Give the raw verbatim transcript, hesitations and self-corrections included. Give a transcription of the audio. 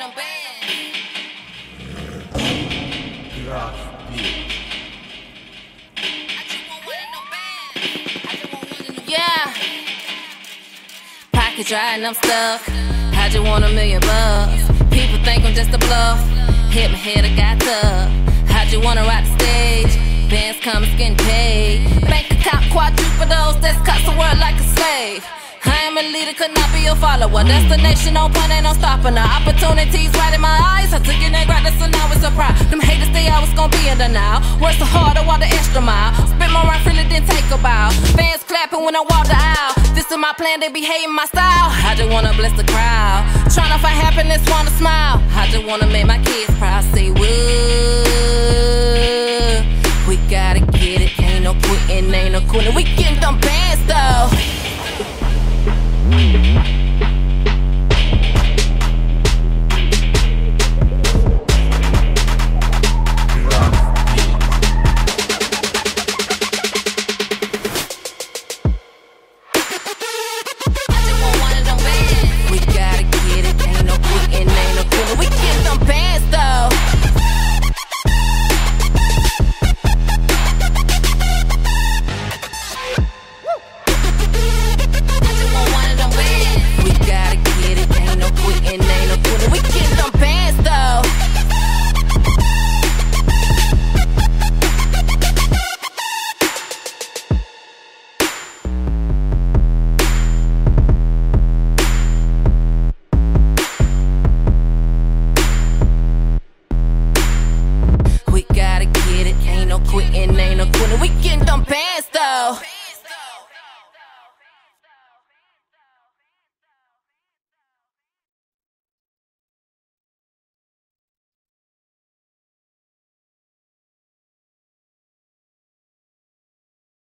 them bands. I just want one of them bands. I just want one of them. Yeah. Pocket dry and I'm stuck. I just want a million bucks. People think I'm just a bluff. Hit my head, I got tough. I just wanna ride the stage. Bands coming, getting paid. Bank account quadruples, that's cuts the world like a slave. I am a leader, could not be a follower. Destination on point, ain't no stopping her. Opportunities right in my eyes. I took it and grabbed it, so now it's a pride. Them haters say I was gonna be in denial. Work so hard, I walk the extra mile. Spit my rhyme, really didn't take a bow. Fans clapping when I walk the aisle. This is my plan, they be hating my style. I just wanna bless the crowd. Tryna find happiness, wanna smile. I just wanna make my kids proud. Say wood, we gotta get it. Ain't no quitting, ain't no quitting. We getting them bands though.